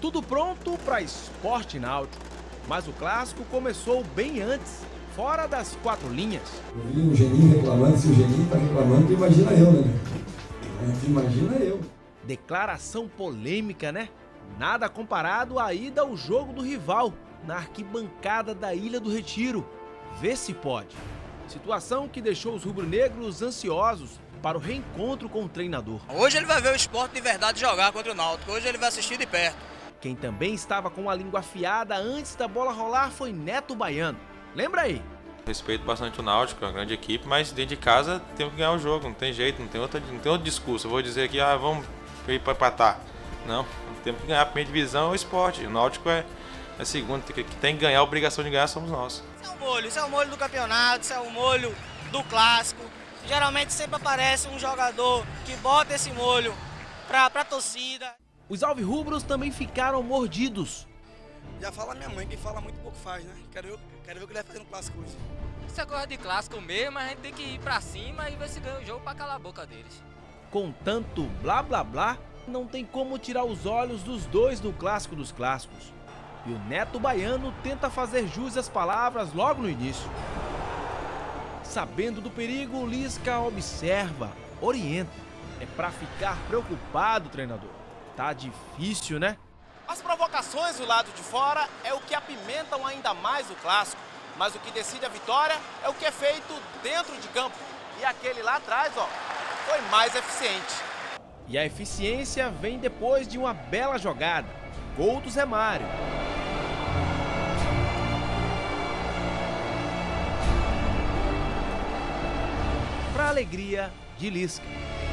Tudo pronto para Esporte Náutico, mas o clássico começou bem antes, fora das 4 linhas. Eu vi o Geninho reclamando, se o Geninho está reclamando, imagina eu, né? Imagina eu. Declaração polêmica, né? Nada comparado à ida ao jogo do rival, na arquibancada da Ilha do Retiro. Vê se pode. Situação que deixou os rubro-negros ansiosos para o reencontro com o treinador. Hoje ele vai ver o Sport de verdade jogar contra o Náutico, hoje ele vai assistir de perto. Quem também estava com a língua afiada antes da bola rolar foi Neto Baiano. Lembra aí? Respeito bastante o Náutico, é uma grande equipe, mas dentro de casa tem que ganhar o jogo, não tem jeito, não tem outro discurso. Eu vou dizer aqui, vamos ir para empatar. Não, temos que ganhar a primeira divisão, é o Sport. O Náutico é a segunda, que tem que ganhar, a obrigação de ganhar somos nós. Isso é o molho do campeonato, isso é o molho do clássico. Geralmente sempre aparece um jogador que bota esse molho pra torcida. Os alvirrubros também ficaram mordidos. Já fala minha mãe, quem fala muito pouco faz, né? Quero ver o que ele vai fazer no clássico hoje. Isso é coisa de clássico mesmo, a gente tem que ir pra cima e ver se ganha o jogo pra calar a boca deles. Com tanto blá blá blá, não tem como tirar os olhos dos dois no clássico dos clássicos. E o Neto Baiano tenta fazer jus às palavras logo no início. Sabendo do perigo, o Lisca observa, orienta. É pra ficar preocupado, treinador. Tá difícil, né? As provocações do lado de fora é o que apimentam ainda mais o clássico. Mas o que decide a vitória é o que é feito dentro de campo. E aquele lá atrás, foi mais eficiente. E a eficiência vem depois de uma bela jogada. Gol do Zé Mário. Para alegria de Lisca.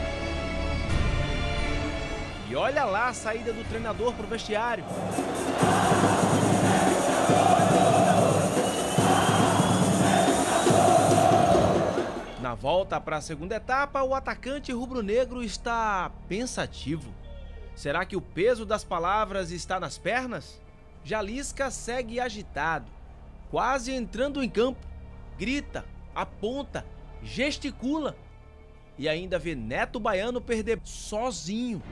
E olha lá a saída do treinador pro vestiário. Na volta para a segunda etapa, o atacante rubro-negro está pensativo. Será que o peso das palavras está nas pernas? Já Lisca segue agitado, quase entrando em campo. Grita, aponta, gesticula. E ainda vê Neto Baiano perder sozinho.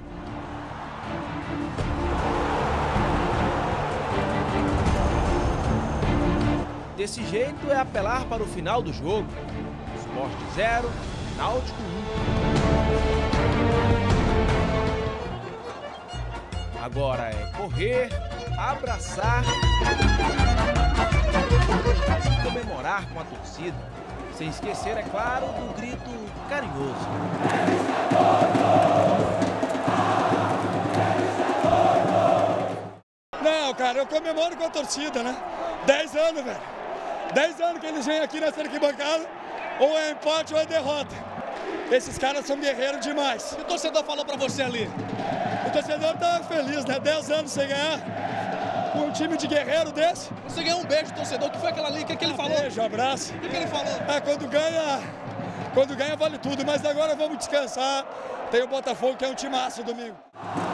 Desse jeito é apelar para o final do jogo. Sport 0, Náutico 1. Agora é correr, abraçar e comemorar com a torcida. Sem esquecer, é claro, do grito carinhoso. Não, cara, eu comemoro com a torcida, né? 10 anos, velho. 10 anos que eles vêm aqui nessa arquibancada, ou é empate ou é derrota. Esses caras são guerreiros demais. E o torcedor falou pra você ali? O torcedor tá feliz, né? 10 anos sem ganhar. Com um time de guerreiro desse. Você ganhou um beijo do torcedor, o que foi aquela ali? O que ele falou? Beijo, abraço. O que ele falou? Quando ganha vale tudo, mas agora vamos descansar. Tem o Botafogo, que é um timaço domingo.